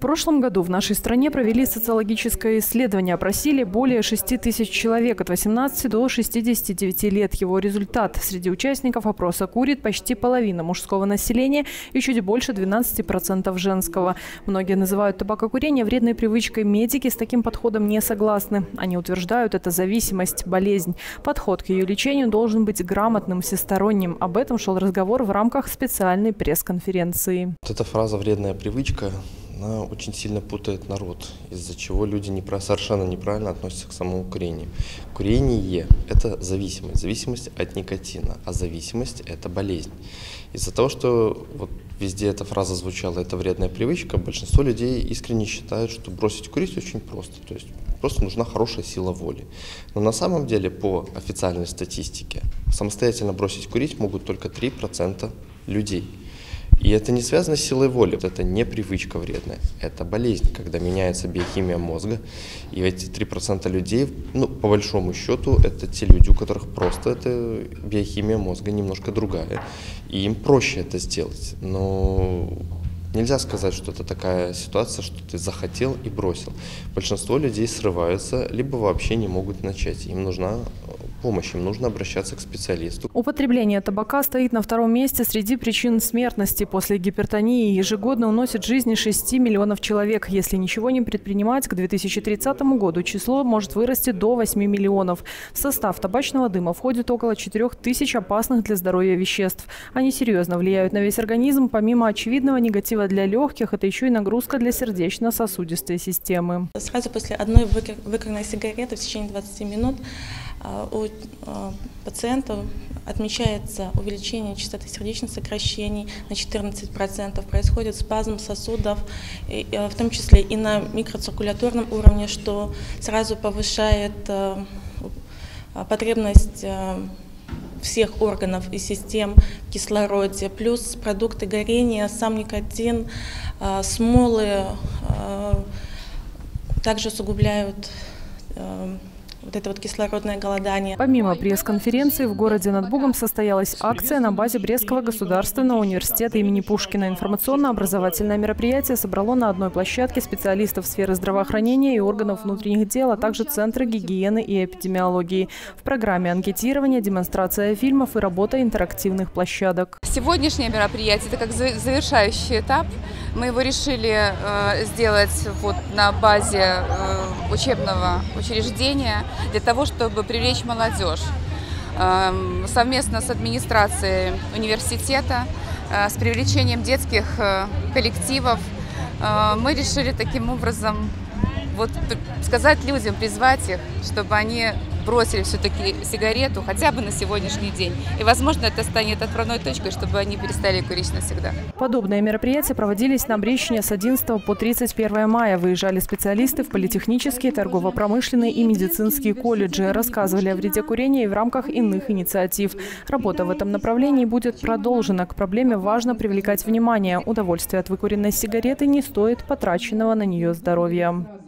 прошлом году в нашей стране провели социологическое исследование. Опросили более 6 тысяч человек от 18 до 69 лет. Его результат. Среди участников опроса курит почти половина мужского населения и чуть больше 12% женского. Многие называют табакокурение вредной привычкой. Медики с таким подходом не согласны. Они утверждают, это зависимость, болезнь. Подход к ее лечению должен быть грамотным, всесторонним. Об этом шел разговор в рамках специальной пресс-конференции. Вот эта фраза «вредная привычка», она очень сильно путает народ, из-за чего люди совершенно неправильно относятся к самому курению. Курение – это зависимость, зависимость от никотина, а зависимость – это болезнь. Из-за того, что вот везде эта фраза звучала «это вредная привычка», большинство людей искренне считают, что бросить курить очень просто, то есть просто нужна хорошая сила воли. Но на самом деле, по официальной статистике, самостоятельно бросить курить могут только 3% людей. И это не связано с силой воли, это не привычка вредная, это болезнь, когда меняется биохимия мозга. И эти 3% людей, по большому счету, это те люди, у которых просто эта биохимия мозга немножко другая. И им проще это сделать. Но нельзя сказать, что это такая ситуация, что ты захотел и бросил. Большинство людей срываются, либо вообще не могут начать. Им нужна помощь, им нужно обращаться к специалисту. Употребление табака стоит на втором месте среди причин смертности. После гипертонии ежегодно уносит жизни 6 миллионов человек. Если ничего не предпринимать, к 2030 году число может вырасти до 8 миллионов. В состав табачного дыма входит около 4000 опасных для здоровья веществ. Они серьезно влияют на весь организм. Помимо очевидного негатива для легких, это еще и нагрузка для сердечно-сосудистой системы. Сразу после одной выкуренной сигареты в течение 20 минут у пациентов отмечается увеличение частоты сердечных сокращений на 14%, происходит спазм сосудов, в том числе и на микроциркуляторном уровне, что сразу повышает потребность всех органов и систем в кислороде, плюс продукты горения, сам никотин, смолы также усугубляют вот это вот кислородное голодание. Помимо пресс-конференции в городе над Бугом состоялась акция на базе Брестского государственного университета имени Пушкина. Информационно-образовательное мероприятие собрало на одной площадке специалистов сферы здравоохранения и органов внутренних дел, а также Центра гигиены и эпидемиологии. В программе анкетирование, демонстрация фильмов и работа интерактивных площадок. Сегодняшнее мероприятие – это как завершающий этап. Мы его решили сделать на базе учебного учреждения для того, чтобы привлечь молодежь. Совместно с администрацией университета, с привлечением детских коллективов, мы решили таким образом сказать людям, призвать их, чтобы они бросили все-таки сигарету хотя бы на сегодняшний день. И, возможно, это станет отправной точкой, чтобы они перестали курить навсегда. Подобные мероприятия проводились на Брестщине с 11 по 31 мая. Выезжали специалисты в политехнические, торгово-промышленные и медицинские колледжи. Рассказывали о вреде курения и в рамках иных инициатив. Работа в этом направлении будет продолжена. К проблеме важно привлекать внимание. Удовольствие от выкуренной сигареты не стоит потраченного на нее здоровья.